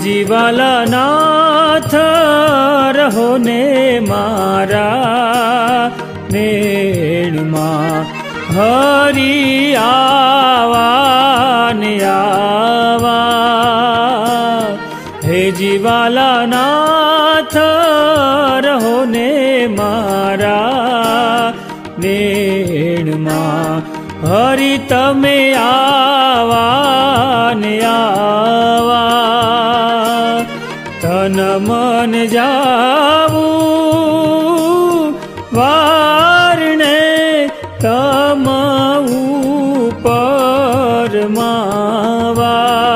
जीवाला नाथ रहो ने मारा नेणमा हरि आवा ने आवा। हे जीवाला नाथ रहो ने मारा नेणमा हरि तमे आवा ने आवा। तन मन जावू वारणे तम ऊपर मावा।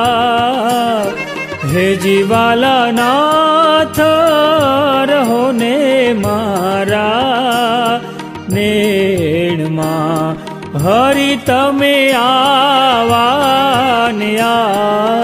हे जीवाला नाथ रहो ने मारा नेणमा हरि तमे आवा ने आवा।